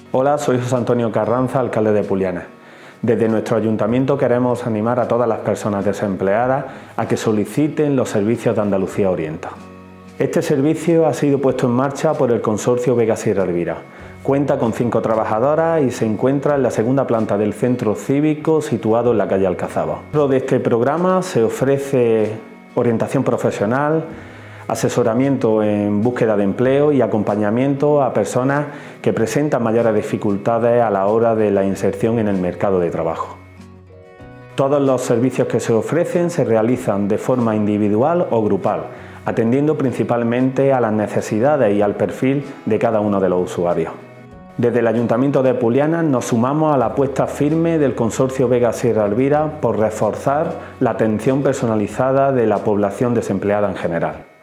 Hola, soy José Antonio Carranza, alcalde de Pulianas. Desde nuestro ayuntamiento queremos animar a todas las personas desempleadas a que soliciten los servicios de Andalucía Orienta. Este servicio ha sido puesto en marcha por el consorcio Vega Sierra Elvira. Cuenta con 5 trabajadoras y se encuentra en la segunda planta del centro cívico situado en la calle Alcazaba. Dentro de este programa se ofrece orientación profesional, asesoramiento en búsqueda de empleo y acompañamiento a personas que presentan mayores dificultades a la hora de la inserción en el mercado de trabajo. Todos los servicios que se ofrecen se realizan de forma individual o grupal, atendiendo principalmente a las necesidades y al perfil de cada uno de los usuarios. Desde el Ayuntamiento de Pulianas nos sumamos a la apuesta firme del consorcio Vega Sierra Elvira por reforzar la atención personalizada de la población desempleada en general.